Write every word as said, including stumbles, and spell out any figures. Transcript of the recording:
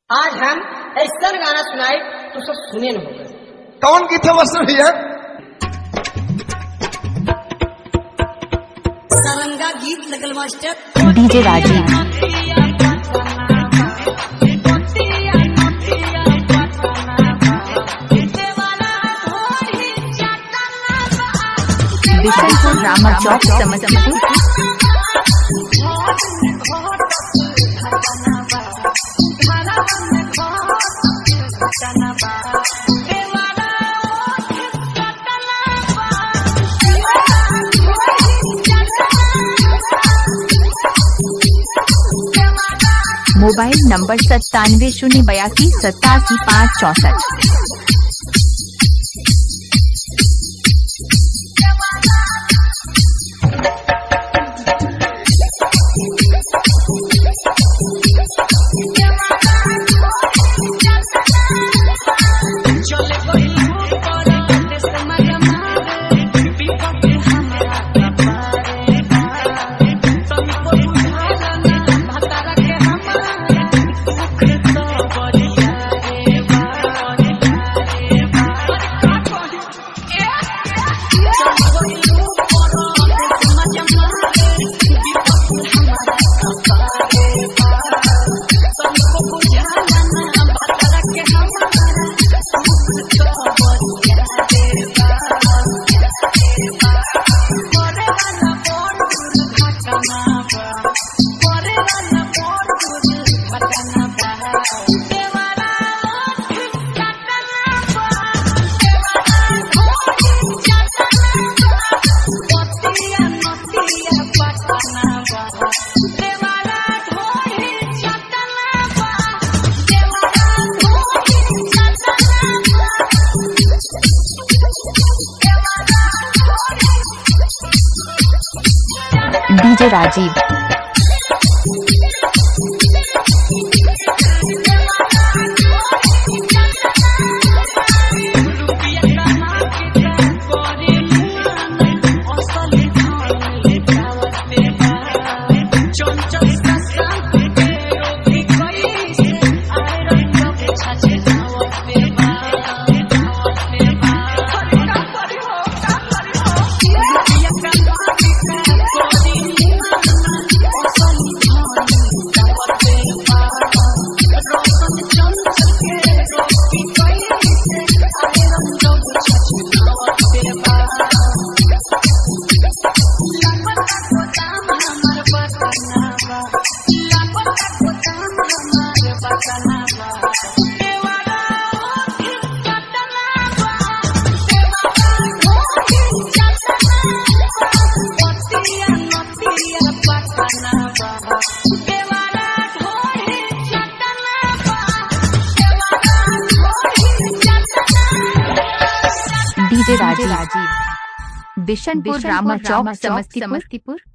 आज हम ऐसा गाना सुनाए तो सब सुने न होगा। कौन गीत है मास्टर भैया? सारंगा गीत लगल मास्टर डीजे राजीव। बिशनपुर रामा चौक समस्तीपुर। मोबाइल नंबर सत्तानवे शून्य बयासी सत्तासी पाँच चौसठ। डीजे राजीव। डीजे राजीव। बिशनपुर रामा चौक समस्तीपुर।